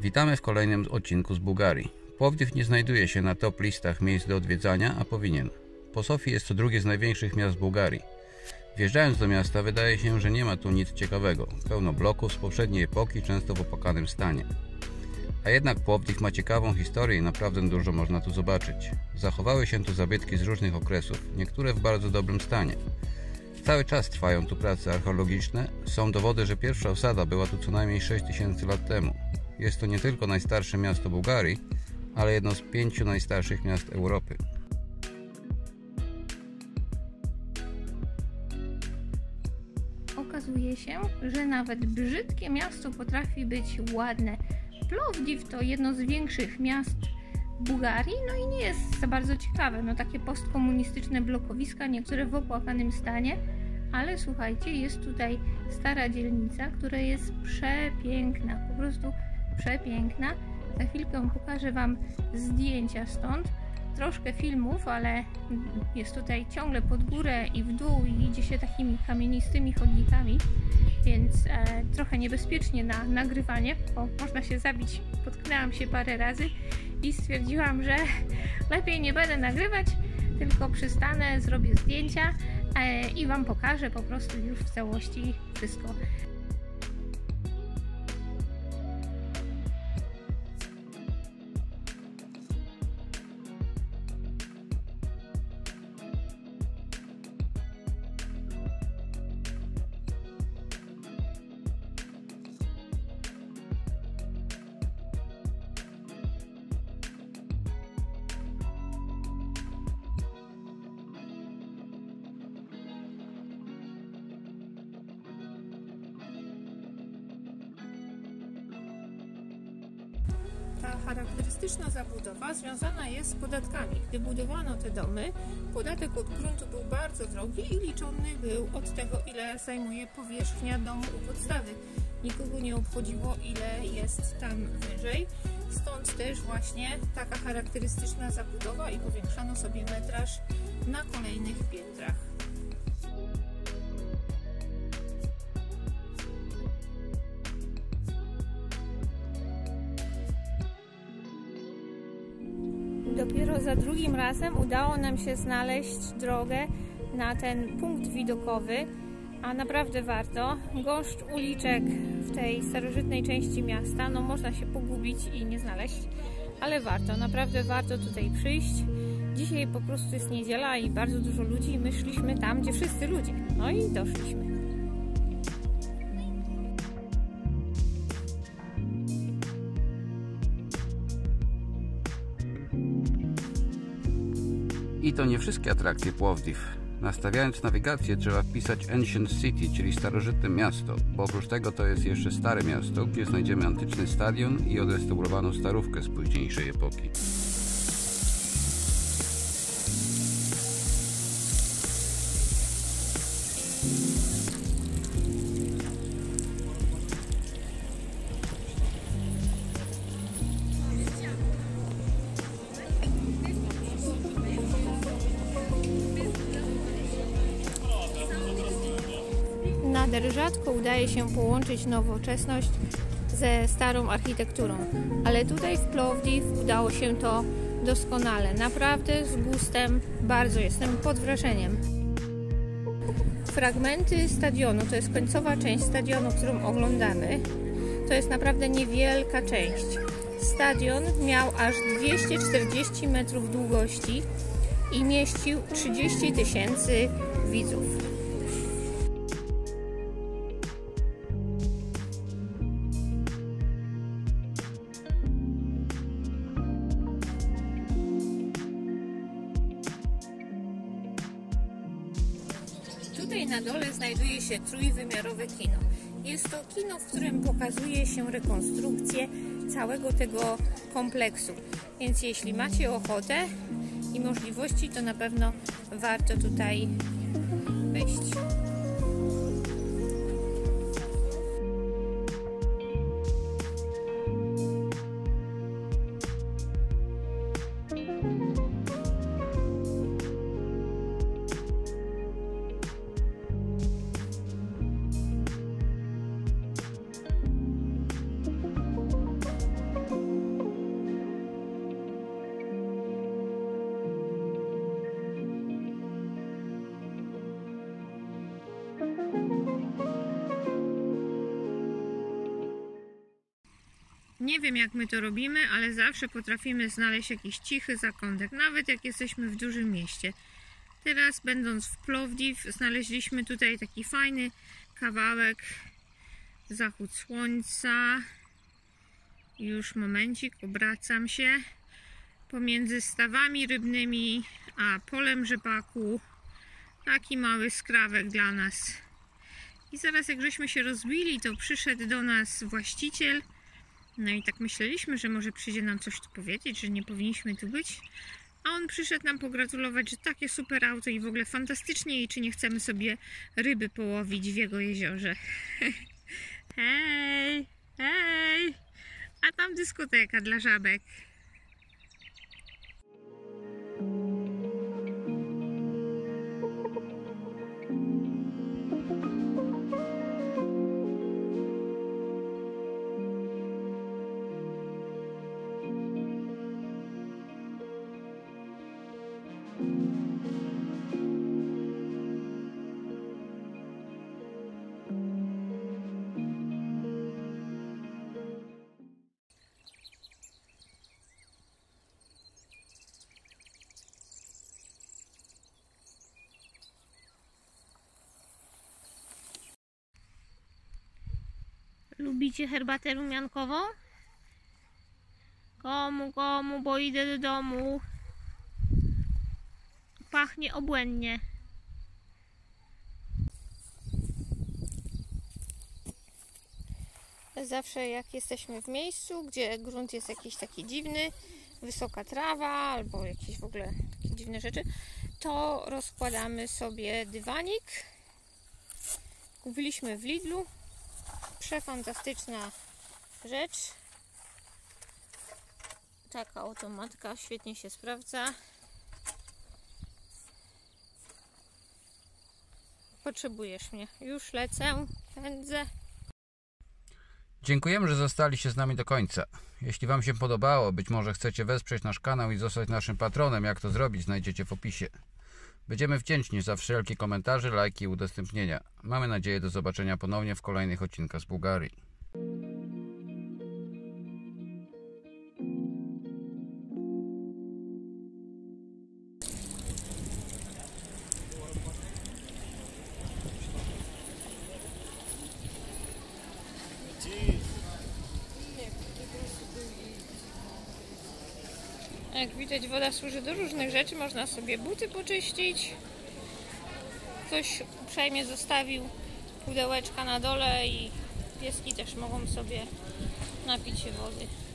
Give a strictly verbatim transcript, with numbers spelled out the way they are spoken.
Witamy w kolejnym odcinku z Bułgarii. Płowdiw nie znajduje się na top listach miejsc do odwiedzania, a powinien. Po Sofii jest to drugie z największych miast Bułgarii. Wjeżdżając do miasta wydaje się, że nie ma tu nic ciekawego. Pełno bloków z poprzedniej epoki, często w opłakanym stanie. A jednak Płowdiw ma ciekawą historię i naprawdę dużo można tu zobaczyć. Zachowały się tu zabytki z różnych okresów, niektóre w bardzo dobrym stanie. Cały czas trwają tu prace archeologiczne. Są dowody, że pierwsza osada była tu co najmniej sześć tysięcy lat temu. Jest to nie tylko najstarsze miasto Bułgarii, ale jedno z pięciu najstarszych miast Europy. Okazuje się, że nawet brzydkie miasto potrafi być ładne. Plovdiv to jedno z większych miast Bułgarii, no i nie jest za bardzo ciekawe. No takie postkomunistyczne blokowiska, niektóre w opłakanym stanie, ale słuchajcie, jest tutaj stara dzielnica, która jest przepiękna, po prostu przepiękna. Za chwilkę pokażę Wam zdjęcia stąd, troszkę filmów, ale jest tutaj ciągle pod górę i w dół i idzie się takimi kamienistymi chodnikami, więc e, trochę niebezpiecznie na nagrywanie, bo można się zabić. Potknęłam się parę razy i stwierdziłam, że lepiej nie będę nagrywać, tylko przystanę, zrobię zdjęcia e, i Wam pokażę po prostu już w całości wszystko. Ta charakterystyczna zabudowa związana jest z podatkami. Gdy budowano te domy, podatek od gruntu był bardzo drogi i liczony był od tego, ile zajmuje powierzchnia domu u podstawy. Nikogo nie obchodziło, ile jest tam wyżej. Stąd też właśnie taka charakterystyczna zabudowa i powiększano sobie metraż na kolejnych piętrach. Dopiero za drugim razem udało nam się znaleźć drogę na ten punkt widokowy, a naprawdę warto. Gąszcz uliczek w tej starożytnej części miasta, no można się pogubić i nie znaleźć, ale warto, naprawdę warto tutaj przyjść. Dzisiaj po prostu jest niedziela i bardzo dużo ludzi i my szliśmy tam, gdzie wszyscy ludzie, no i doszliśmy. I to nie wszystkie atrakcje Płowdiw. Nastawiając nawigację trzeba wpisać Ancient City, czyli starożytne miasto, bo oprócz tego to jest jeszcze stare miasto, gdzie znajdziemy antyczny stadion i odrestaurowaną starówkę z późniejszej epoki. Nader rzadko udaje się połączyć nowoczesność ze starą architekturą, ale tutaj w Plovdiv udało się to doskonale. Naprawdę z gustem, bardzo jestem pod wrażeniem. Fragmenty stadionu, to jest końcowa część stadionu, którą oglądamy. To jest naprawdę niewielka część. Stadion miał aż dwieście czterdzieści metrów długości i mieścił trzydzieści tysięcy widzów. Tutaj na dole znajduje się trójwymiarowe kino. Jest to kino, w którym pokazuje się rekonstrukcję całego tego kompleksu. Więc jeśli macie ochotę i możliwości, to na pewno warto tutaj wejść. Nie wiem, jak my to robimy, ale zawsze potrafimy znaleźć jakiś cichy zakątek, nawet jak jesteśmy w dużym mieście. Teraz, będąc w Plovdiv, znaleźliśmy tutaj taki fajny kawałek, zachód słońca. Już momencik, obracam się. Pomiędzy stawami rybnymi a polem rzepaku. Taki mały skrawek dla nas. I zaraz jak żeśmy się rozbili, to przyszedł do nas właściciel. No i tak myśleliśmy, że może przyjdzie nam coś tu powiedzieć, że nie powinniśmy tu być. A on przyszedł nam pogratulować, że takie super auto i w ogóle fantastycznie, i czy nie chcemy sobie ryby połowić w jego jeziorze. Hej, hej, a tam dyskoteka dla żabek. Lubicie herbatę rumiankową? Komu, komu, bo idę do domu. Pachnie obłędnie. Zawsze jak jesteśmy w miejscu, gdzie grunt jest jakiś taki dziwny, wysoka trawa albo jakieś w ogóle takie dziwne rzeczy, to rozkładamy sobie dywanik. Kupiliśmy w Lidlu. Przefantastyczna rzecz. Taka automatka świetnie się sprawdza. Potrzebujesz mnie. Już lecę, pędzę. Dziękujemy, że zostaliście z nami do końca. Jeśli Wam się podobało, być może chcecie wesprzeć nasz kanał i zostać naszym patronem, jak to zrobić, znajdziecie w opisie. Będziemy wdzięczni za wszelkie komentarze, lajki i udostępnienia. Mamy nadzieję do zobaczenia ponownie w kolejnych odcinkach z Bułgarii. Jak widać, woda służy do różnych rzeczy. Można sobie buty poczyścić. Ktoś uprzejmie zostawił pudełeczka na dole i pieski też mogą sobie napić się wody.